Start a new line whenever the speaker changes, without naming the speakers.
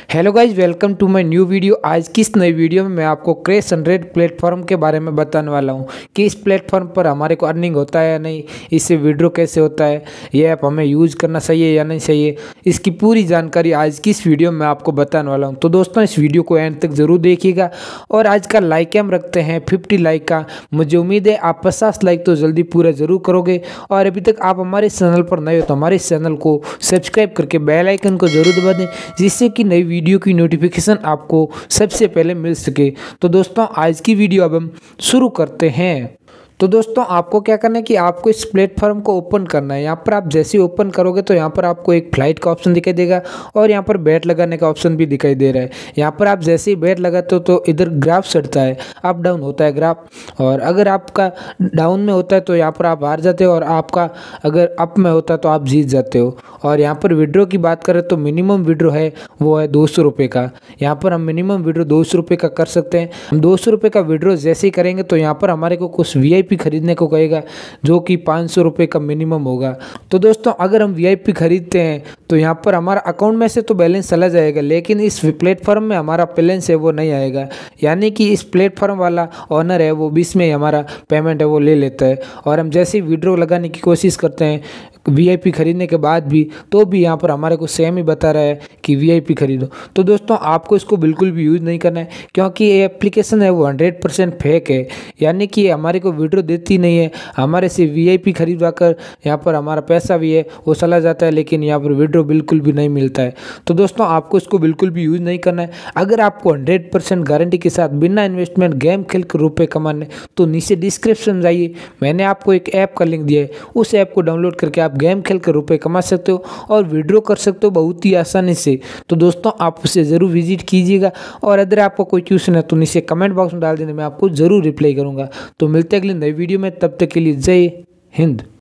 Hello guys, welcome to my new video. आज की इस नई वीडियो में मैं आपको क्रैश 100 प्लेटफॉर्म के बारे में बताने वाला हूं कि इस प्लेटफॉर्म पर हमारे को अर्निंग होता है या नहीं, इससे विड्रॉ कैसे होता है, ये ऐप हमें यूज़ करना सही है या नहीं सही है, इसकी पूरी जानकारी आज की इस वीडियो में आपको बताने वाला हूँ। तो दोस्तों, इस वीडियो को एंड तक ज़रूर देखिएगा। और आज का लाइक हम रखते हैं 50 लाइक का। मुझे उम्मीद है आप 50 लाइक तो जल्दी पूरा ज़रूर करोगे। और अभी तक आप हमारे चैनल पर नए हो तो हमारे चैनल को सब्सक्राइब करके बेल आइकन को जरूर दबा दें, जिससे कि नई वीडियो की नोटिफिकेशन आपको सबसे पहले मिल सके। तो दोस्तों, आज की वीडियो अब हम शुरू करते हैं। तो दोस्तों, आपको क्या करना है कि आपको इस प्लेटफॉर्म को ओपन करना है। यहाँ पर आप जैसे ही ओपन करोगे तो यहाँ पर आपको एक फ्लाइट का ऑप्शन दिखाई देगा और यहाँ पर बैट लगाने का ऑप्शन भी दिखाई दे रहा है। यहाँ पर आप जैसे ही बैट लगाते हो तो इधर ग्राफ चढ़ता है, अप डाउन होता है ग्राफ। और अगर आपका डाउन में होता है तो यहाँ पर आप हार जाते हो, और आपका अगर अप में होता है तो आप जीत जाते हो। और यहाँ पर विड्रॉ की बात करें तो मिनिमम विड्रॉ है वो है 200 रुपये का। यहाँ पर हम मिनिमम विड्रॉ 200 रुपये का कर सकते हैं। हम 200 रुपये का विड्रॉ जैसे ही करेंगे तो यहाँ पर हमारे को कुछ VIP खरीदने को कहेगा, जो कि 500 रुपये का मिनिमम होगा। तो दोस्तों, अगर हम VIP खरीदते हैं तो यहाँ पर हमारा अकाउंट में से तो बैलेंस चला जाएगा, लेकिन इस प्लेटफॉर्म में हमारा बैलेंस है वो नहीं आएगा। यानी कि इस प्लेटफॉर्म वाला ऑनर है वो बीच में हमारा पेमेंट है वो ले लेता है। और हम जैसे ही विड्रॉ लगाने की कोशिश करते हैं VIP खरीदने के बाद भी, तो भी यहाँ पर हमारे को सेम ही बता रहा है कि VIP खरीदो। तो दोस्तों, आपको इसको बिल्कुल भी यूज़ नहीं करना है, क्योंकि ये एप्लीकेशन है वो 100% फेक है। यानी कि हमारे को विड्रॉ देती नहीं है, हमारे से VIP खरीदवा कर यहाँ पर हमारा पैसा भी है वो चला जाता है, लेकिन यहाँ पर विड्रॉ बिल्कुल भी नहीं मिलता है। तो दोस्तों, आपको इसको बिल्कुल भी यूज़ नहीं करना है। अगर आपको 100% गारंटी के साथ बिना इन्वेस्टमेंट गेम खेल कर रुपये कमाने, तो नीचे डिस्क्रिप्शन जाइए, मैंने आपको एक ऐप का लिंक दिया है, उस ऐप को डाउनलोड करके आप गेम खेल कर रुपये कमा सकते हो और विड्रॉ कर सकते हो बहुत ही आसानी से। तो दोस्तों, आप उसे ज़रूर विजिट कीजिएगा। और अगर आपको कोई क्वेश्चन है तो नीचे कमेंट बॉक्स में डाल देने, मैं आपको ज़रूर रिप्लाई करूँगा। तो मिलते हैं अगली नई वीडियो में, तब तक के लिए जय हिंद।